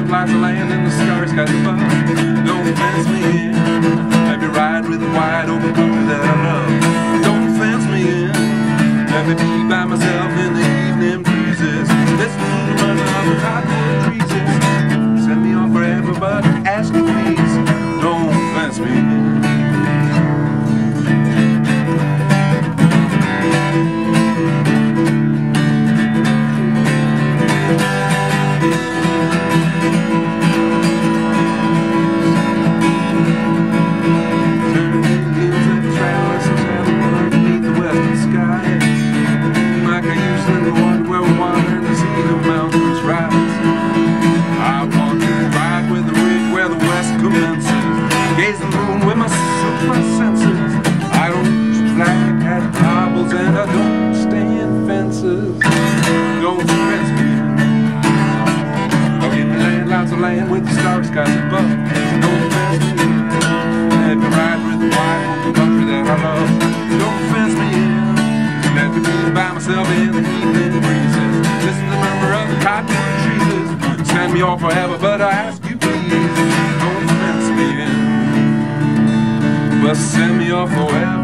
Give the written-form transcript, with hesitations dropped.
land, lots of land, and the stars skies above. Don't fence me in. Let me ride with the wide open country that I love. Don't fence me in. Let me be by myself in the evening breezes. Listen to the running of the cottonwood trees. Send me on forever, but ask me please. Don't fence me in. Gaze the moon with my super senses. I don't flag at cobbles and I don't stand fences. Don't fence me in. I'll give me land, lots of land with the star skies above. Don't fence me in. Let me ride with the wide open country that I love. Don't fence me in. Let me be by myself in the evening breezes. Listen to the murmur of the cottonwood trees. Send me off forever, but I ask you please. Don't fence me in. But send me off forever.